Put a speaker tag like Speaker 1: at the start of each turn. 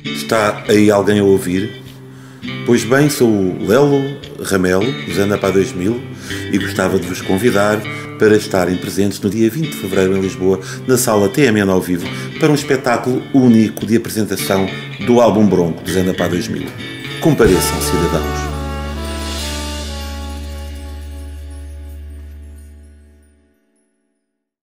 Speaker 1: Está aí alguém a ouvir? Pois bem, sou o Lelo Ramelo, do Zandapá 2000, e gostava de vos convidar para estarem presentes no dia 20 de fevereiro em Lisboa, na sala TMN ao vivo, para um espetáculo único de apresentação do álbum Bronco, do Zandapá 2000. Compareçam, cidadãos.